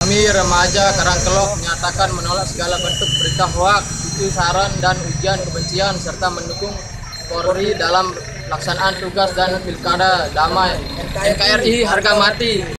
Kami remaja Karangkelok menyatakan menolak segala bentuk berita hoak, itu saran dan ujian kebencian serta mendukung Polri dalam pelaksanaan tugas dan pilkada damai. NKRI harga mati.